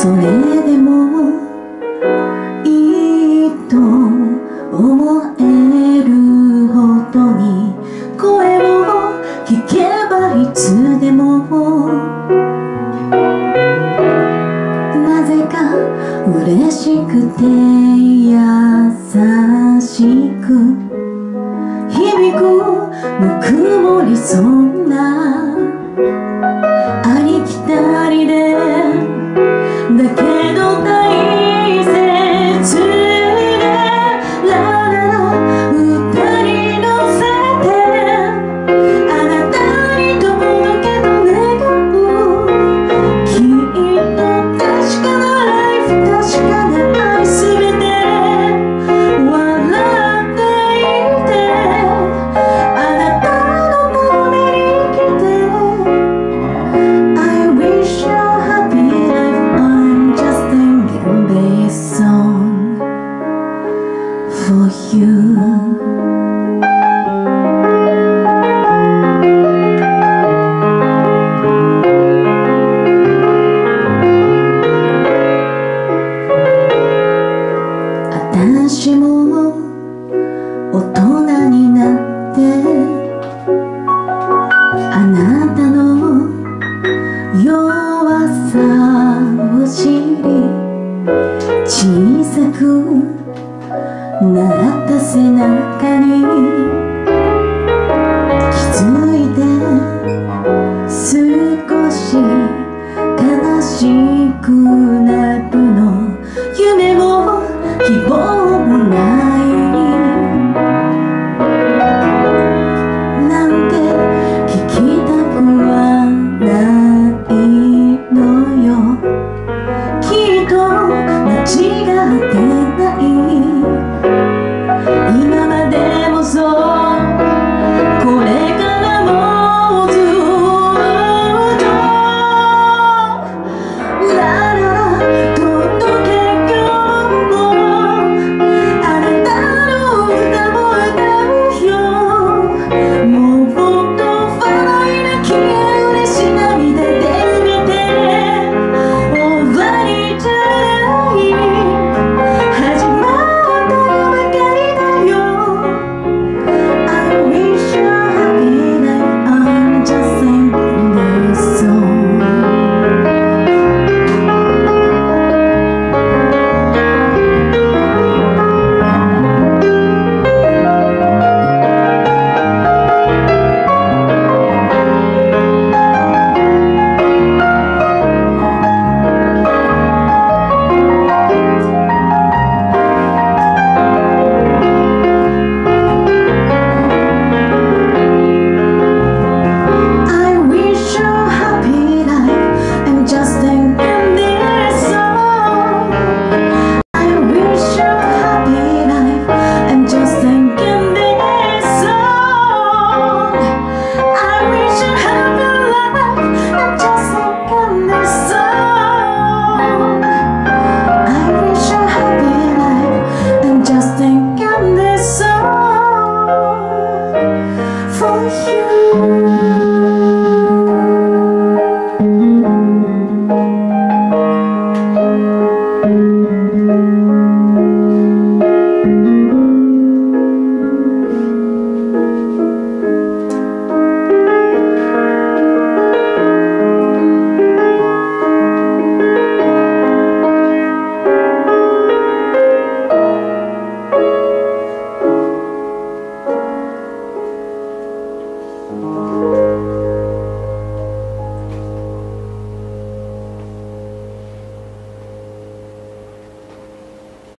それでもいいと思えるほどに声を聞けばいつでもなぜか嬉しくて優しく響くぬくもりそんなありきたりでだけど大切でラララ歌に乗せてあなたに届けと願うきっと確かなライフ確かな愛すべて笑っていてあなたのために生きてI wish you a happy life I'm just thinking this song for you私も大人になってあなたの弱さを知り小さくなった背中に